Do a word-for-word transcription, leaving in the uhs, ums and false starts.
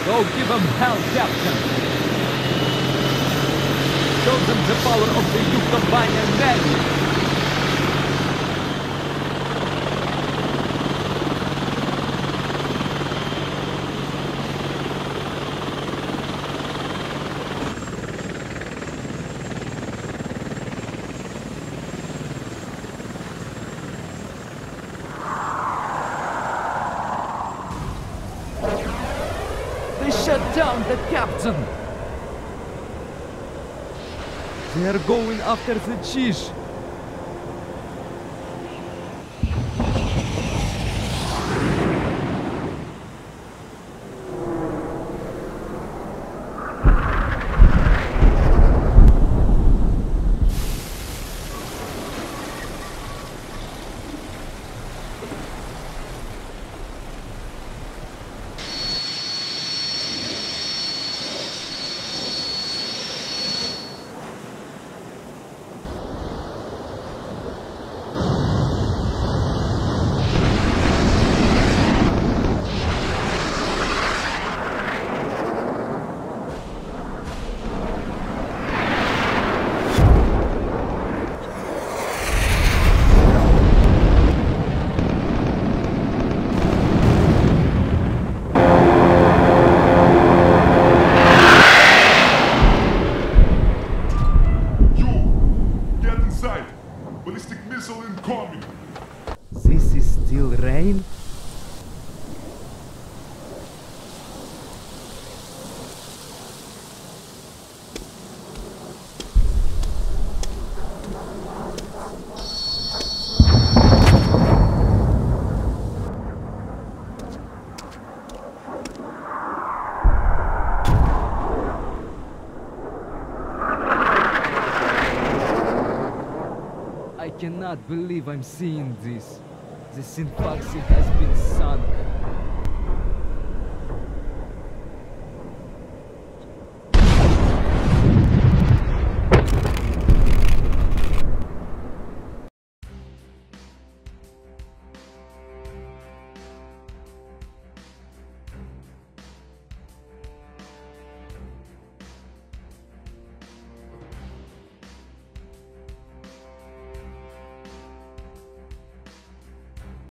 Oh, give them hell, Captain! Show them the power of the Yucambanian Navy! Shut down the captain! They are going after the Chish! This is still rain? I cannot believe I'm seeing this. The Sinfaxi has been sunk.